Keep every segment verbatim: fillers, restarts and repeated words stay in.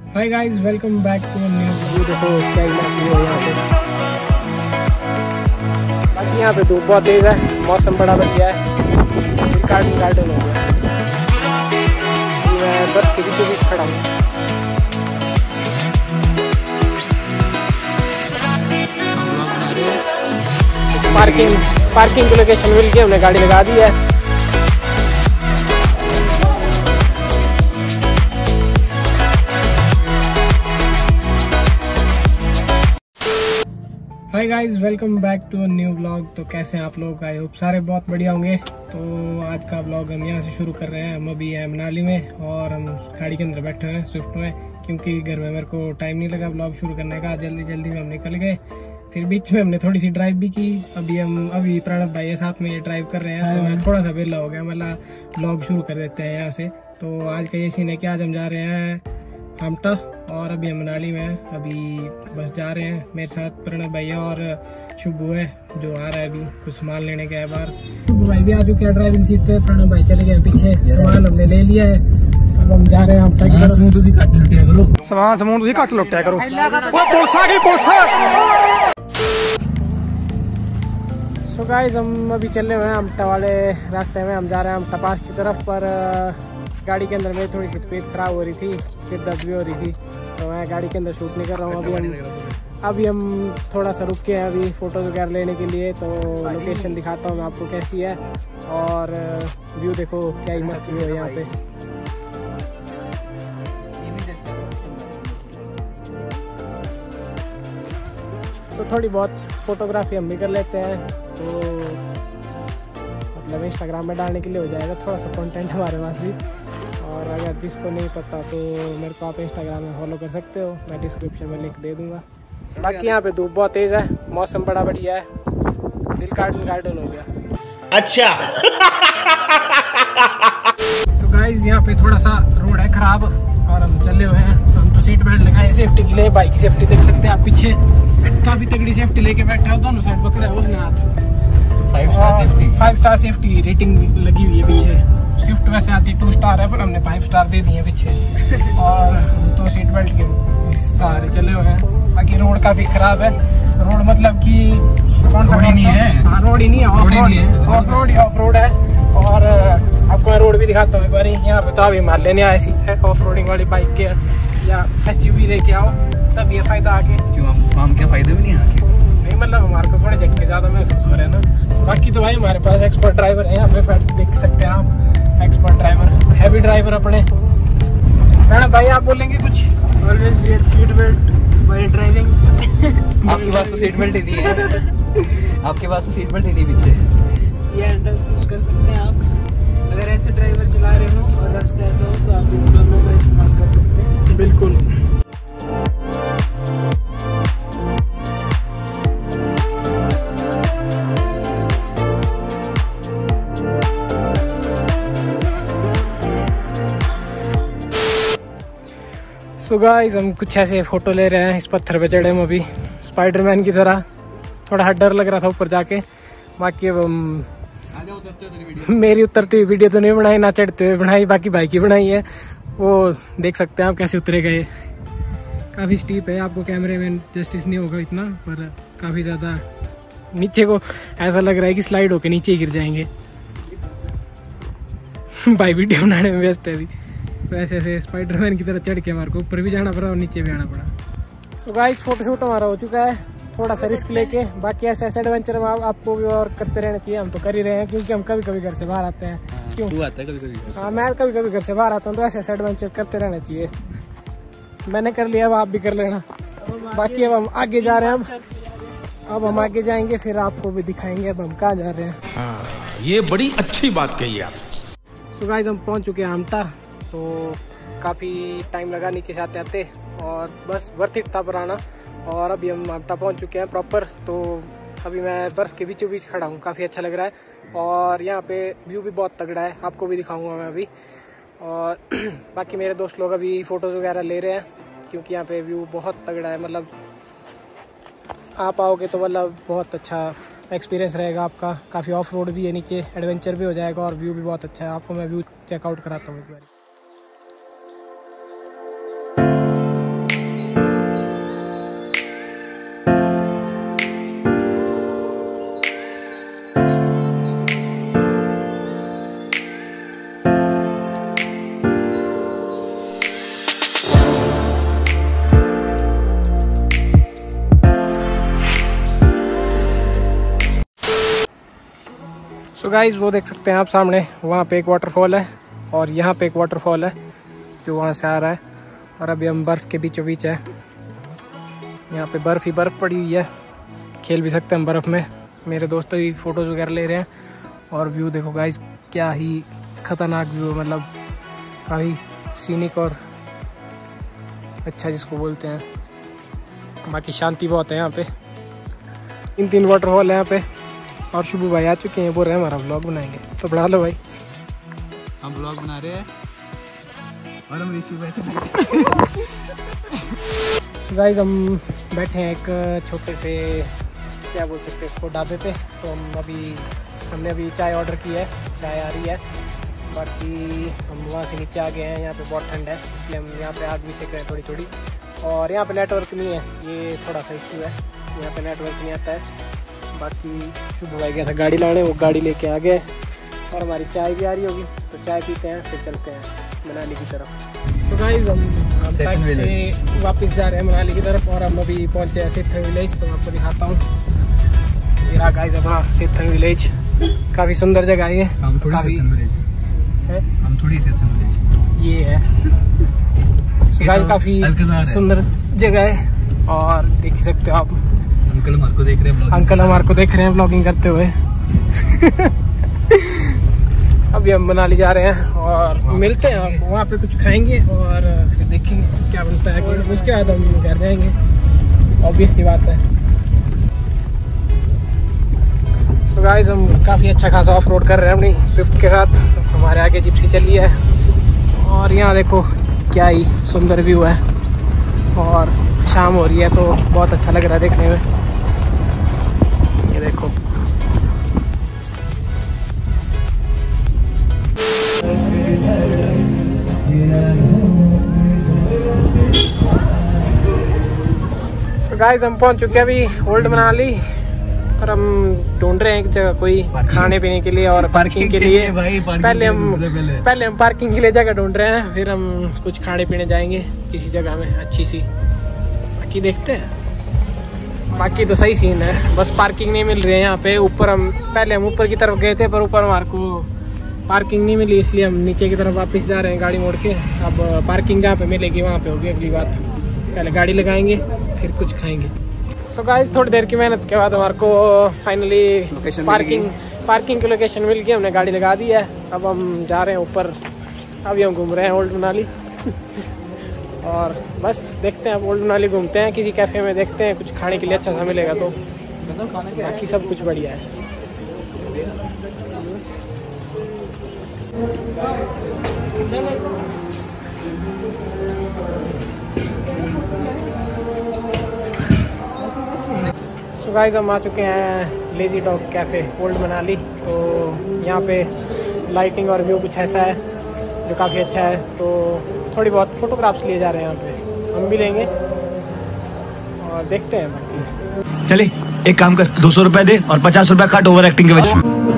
Hi guys, welcome back to new video. देखो क्या इलाज है यहाँ पे। बाकी यहाँ पे धूप बहुत तेज है, मौसम बड़ा बढ़िया है, गार्डन गार्डन हो गया। मैं बर्फ के बीचों बीच खड़ा हूँ। पार्किंग पार्किंग की लोकेशन मिल गई, हमने गाड़ी लगा दी है। Hi guys, welcome back to new blog. तो कैसे हैं आप लोग? आई होप सारे बहुत बढ़िया होंगे। तो आज का ब्लॉग हम यहाँ से शुरू कर रहे हैं। हम अभी हैं मनाली में और हम गाड़ी के अंदर बैठे हैं स्विफ्ट में, क्योंकि घर में मेरे को टाइम नहीं लगा ब्लॉग शुरू करने का। जल्दी जल्दी में हम निकल गए, फिर बीच में हमने थोड़ी सी ड्राइव भी की। अभी हम अभी प्रणव भाई साथ में ये ड्राइव कर रहे हैं, तो मैं थोड़ा सा वेला हो गया, मतलब ब्लॉग शुरू कर देते हैं यहाँ से। तो आज का ये सीन है कि आज हम जा रहे हैं हमटा और अभी हम मनाली में हैं। अभी बस जा रहे हैं। मेरे साथ प्रणव भैया और शुभू है जो आ रहा है, अभी कुछ सामान लेने गया है बाहर। शुभू भाई भी आ चुके हैं ड्राइविंग सीट पे, प्रणव भाई चले गए पीछे। सामान हमने ले लिया है, अब हम जा रहे हैं। हम सामान समूह तुझी कट लुटिया करो, सामान समूह तुझी कट लुटिया करो। वो पुलिस आ गई, पुलिस। सो गाइस, हम अभी चले हुए हैं हमटा वाले रास्ते में। हम जा रहे हैं हमटा पास की तरफ, पर गाड़ी के अंदर मेरी थोड़ी सी तबीयत खराब हो रही थी, सिर दर्द भी हो रही थी, तो मैं गाड़ी के अंदर शूट नहीं कर रहा हूँ। अभी हम अभी हम थोड़ा सा रुक के हैं अभी फ़ोटो वगैरह लेने के लिए। तो लोकेशन दिखाता हूँ मैं आपको कैसी है, और व्यू देखो क्या ही मस्त व्यू है यहाँ पे। तो थोड़ी बहुत फोटोग्राफी हम भी कर लेते हैं, तो मतलब इंस्टाग्राम में डालने के लिए हो जाएगा, थोड़ा सा कंटेंट हमारे पास भी। और अगर जिसको नहीं पता तो मेरे को आप इंस्टाग्राम में फॉलो कर सकते हो, मैं डिस्क्रिप्शन में लिंक दे दूंगा। बाकी यहाँ पे धूप बहुत तेज है, मौसम बड़ा बढ़िया है, दिल गार्डन गार्डन हो गया। अच्छा। तो गाइस, यहाँ पे थोड़ा सा रोड है खराब और हम चले हुए हैं। तो हम तो सीट बेल्ट लगाए सेफ्टी के लिए, बाइक की सेफ्टी देख सकते हैं आप पीछे, काफी तगड़ी सेफ्टी लेके बैठा है, दोनों साइड पकड़ा है उसने हाथ। Five star safety five star safety rating लगी हुई है पीछे। स्विफ्ट वैसे आती टू स्टार है, पर हमने फाइव स्टार दे दिए पीछे। और हम तो सीट बेल्ट के सहारे चले हुए हैं। बाकी रोड काफी खराब है, रोड मतलब कि कौन सा रोड ही नहीं है। हाँ, रोड ही नहीं है, ऑफ रोड ऑफ रोड है। और आपको मैं रोड भी दिखाता हूँ एक बार। यहाँ पे तो अभी मार लेने आए सी ऑफ रोडिंग वाली बाइक के या एस यू वी लेके आओ, तब ये फायदा आगे। क्यों हम क्या फायदे भी नहीं आगे? नहीं, मतलब हमारे को थोड़े झटके ज्यादा महसूस हो रहे हैं ना। बाकी तो भाई हमारे पास एक्सपर्ट ड्राइवर है यहाँ पे, देख सकते हैं आप। एक्सपर्ट ड्राइवर, हैवी ड्राइवर अपने। मैडम भाई आप बोलेंगे कुछ? Always wear seat belt while driving. आपके पास तो सीट बेल्ट ही नहीं है। आपके पास तो सीट बेल्ट ही नहीं पीछे। ये हैंडल यूज कर सकते हैं आप। अगर ऐसे ड्राइवर चला रहे हो और रास्ता ऐसा हो तो आप इन दोनों का इस्तेमाल कर सकते हैं। बिल्कुल। तो गाइस, हम कुछ ऐसे फोटो ले रहे हैं। इस पत्थर पे चढ़े हम अभी स्पाइडरमैन की तरह, थोड़ा हद डर लग रहा था ऊपर जाके। बाकी अब हम मेरी उतरती हुई वीडियो तो नहीं बनाई, ना चढ़ते हुए बनाई, बाकी भाई की बनाई है। वो देख सकते हैं आप कैसे उतरे गए। काफ़ी स्टीप है, आपको कैमरे में जस्टिस नहीं होगा इतना, पर काफ़ी ज़्यादा नीचे को ऐसा लग रहा है कि स्लाइड होके नीचे ही गिर जाएंगे। भाई वीडियो बनाने में व्यस्त है अभी। तो ऐसे ऐसे स्पाइडरमैन की तरह चढ़ के हमारे को ऊपर भी जाना पड़ा और नीचे भी आना पड़ा। तो गाइस, फोटो शूट हमारा हो चुका है, थोड़ा सा रिस्क लेके। बाकी ऐसे ऐसे एडवेंचर में आप, आपको भी और करते रहना चाहिए। हम तो कर ही रहे हैं, क्योंकि हम कभी कभी घर से बाहर आते हैं। क्यों आता है कभी कभी? हाँ, मैं कभी कभी घर से बाहर आता हूँ, तो ऐसे ऐसे एडवेंचर करते रहना चाहिए। मैंने कर लिया, अब आप भी कर लेना। बाकी अब हम आगे जा रहे हैं। अब अब हम आगे जाएंगे, फिर आपको भी दिखाएंगे अब हम कहाँ जा रहे हैं। हाँ, ये बड़ी अच्छी बात कही आप। तो गाइस, हम पहुँच चुके हैं हमटा। तो काफ़ी टाइम लगा नीचे से आते आते, और बस वर्थ इट था पर आना। और अभी हम हमटा पहुंच चुके हैं प्रॉपर। तो अभी मैं बर्फ़ के बीचों बीच खड़ा हूँ, काफ़ी अच्छा लग रहा है। और यहाँ पे व्यू भी बहुत तगड़ा है, आपको भी दिखाऊंगा मैं अभी। और बाकी मेरे दोस्त लोग अभी फ़ोटोज़ वगैरह ले रहे हैं, क्योंकि यहाँ पे व्यू बहुत तगड़ा है। मतलब आप आओगे तो मतलब बहुत अच्छा एक्सपीरियंस रहेगा आपका। काफ़ी ऑफ रोड भी है नीचे, एडवेंचर भी हो जाएगा और व्यू भी बहुत अच्छा है। आपको मैं व्यू चेकआउट कराता हूँ इस बार। सो गाइज वो देख सकते हैं आप सामने, वहाँ पे एक वाटरफॉल है और यहाँ पे एक वाटरफॉल है जो वहाँ से आ रहा है। और अभी हम बर्फ़ के बीचों बीच है, यहाँ पे बर्फ़ ही बर्फ़ पड़ी हुई है, खेल भी सकते हैं हम बर्फ़ में। मेरे दोस्त भी फ़ोटोज़ वगैरह ले रहे हैं। और व्यू देखो गाइज, क्या ही ख़तरनाक व्यू, मतलब काफ़ी सीनिक और अच्छा जिसको बोलते हैं। बाकी शांति बहुत है यहाँ पे। इन तीन वाटरफॉल है यहाँ पे। और शुभू भाई आ चुके हैं, बोल रहे हैं हमारा व्लॉग बनाएंगे, तो बढ़ा लो भाई। हम व्लॉग बना रहे हैं और हम ऋषि वैसे गाइस हम बैठे हैं एक छोटे से, क्या बोल सकते हैं इसको, ढाबे पे। तो हम अभी हमने अभी चाय ऑर्डर की है, चाय आ रही है। बाकी हम वहाँ से नीचे आ गए हैं, यहाँ पे बहुत ठंड है इसलिए हम यहाँ पे आग भी सेक रहे हैं थोड़ी थोड़ी। और यहाँ पे नेटवर्क नहीं है, ये थोड़ा सा इशू है, यहाँ पे नेटवर्क नहीं आता है। बाकी शुभ भाई गया था गाड़ी लाने, वो गाड़ी लेके आ गए। और हमारी चाय भी आ रही होगी, तो चाय पीते हैं फिर चलते हैं मनाली की तरफ। सो गाइस हम बाइक से वापस जा रहे हैं मनाली की तरफ और हम अभी पहुँचे हैं सेथन विलेज। तो मैं आपको दिखाता हूँ, ये रहा गाइस अपना सेथन विलेज। काफ़ी सुंदर जगह है ये। हम थोड़ी सेथन विलेज है, हम थोड़ी सेथन विलेज ये है। सो गाइस काफ़ी सुंदर जगह है और देख ही सकते हो आप। अंकल हमारे को देख रहे हैं, अंकल हमारे को देख रहे हैं ब्लॉगिंग करते हुए। अभी हम मनाली जा रहे हैं और मिलते हैं आपको, वहाँ पे कुछ खाएंगे और फिर देखेंगे क्या बनता है। कि उसके बाद हम घर जाएंगे, ऑब्वियस सी बात है। सो गाइस हम काफ़ी अच्छा खासा ऑफ रोड कर रहे हैं अपनी स्विफ्ट के साथ। हमारे आगे जिप्सी चली है और यहाँ देखो क्या ही सुंदर व्यू है और शाम हो रही है तो बहुत अच्छा लग रहा है देखने में। ये देखो so गाइस हम पहुंच चुके हैं अभी ओल्ड मनाली और हम ढूंढ रहे हैं एक जगह कोई खाने पीने के लिए और पार्किंग के लिए। पहले हम पहले हम पार्किंग के लिए जगह ढूंढ रहे हैं, फिर हम कुछ खाने पीने जाएंगे किसी जगह में अच्छी सी। बाकी देखते हैं, बाकी तो सही सीन है, बस पार्किंग नहीं मिल रही है यहाँ पे। ऊपर हम पहले हम ऊपर की तरफ गए थे पर ऊपर हमारे को पार्किंग नहीं मिली, इसलिए हम नीचे की तरफ वापस जा रहे हैं गाड़ी मोड़ के। अब पार्किंग जहाँ पे मिलेगी वहाँ पे होगी अगली बात। पहले गाड़ी लगाएंगे फिर कुछ खाएंगे। सो गाइस थोड़ी देर की मेहनत के बाद हमारे को फाइनली पार्किंग पार्किंग की लोकेशन मिल गई, हमने गाड़ी लगा दी है। अब हम जा रहे हैं ऊपर, अभी हम घूम रहे हैं ओल्ड मनाली। और बस देखते हैं, अब ओल्ड मनाली घूमते हैं, किसी कैफ़े में देखते हैं कुछ खाने के लिए अच्छा सा मिलेगा तो। बाकी सब कुछ बढ़िया है। सो गाइस हम आ चुके हैं lazy dog cafe old Manali. तो यहाँ पे लाइटिंग और व्यू कुछ ऐसा है जो काफ़ी अच्छा है। तो थोड़ी बहुत फोटोग्राफ्स लिए जा रहे हैं यहाँ पे, हम भी लेंगे और देखते हैं। बाकी चले एक काम कर, दो सौ रुपए दे और पचास रुपए काट ओवर एक्टिंग के वजह।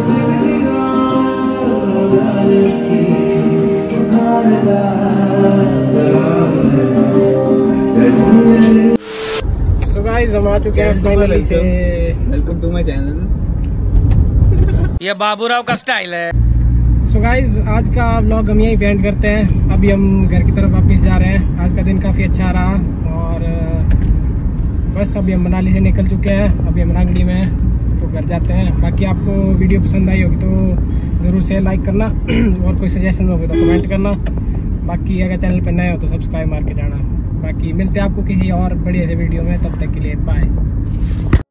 सो गाइस हम आ चुके हैं फाइनली से। Welcome to my channel. ये बाबूराव का स्टाइल है। सो so गाइज आज का व्लॉग हम यहीं पे एंड करते हैं। अभी हम घर की तरफ वापस जा रहे हैं। आज का दिन काफ़ी अच्छा रहा और बस अभी हम मनाली से निकल चुके हैं, अभी हम रांगड़ी में हैं तो घर जाते हैं। बाकी आपको वीडियो पसंद आई होगी तो ज़रूर से लाइक करना और कोई सजेशन होगी तो कमेंट करना। बाकी अगर चैनल पर नए हो तो सब्सक्राइब मार के जाना। बाकी मिलते हैं आपको किसी और बढ़िया से वीडियो में, तब तक के लिए बाय।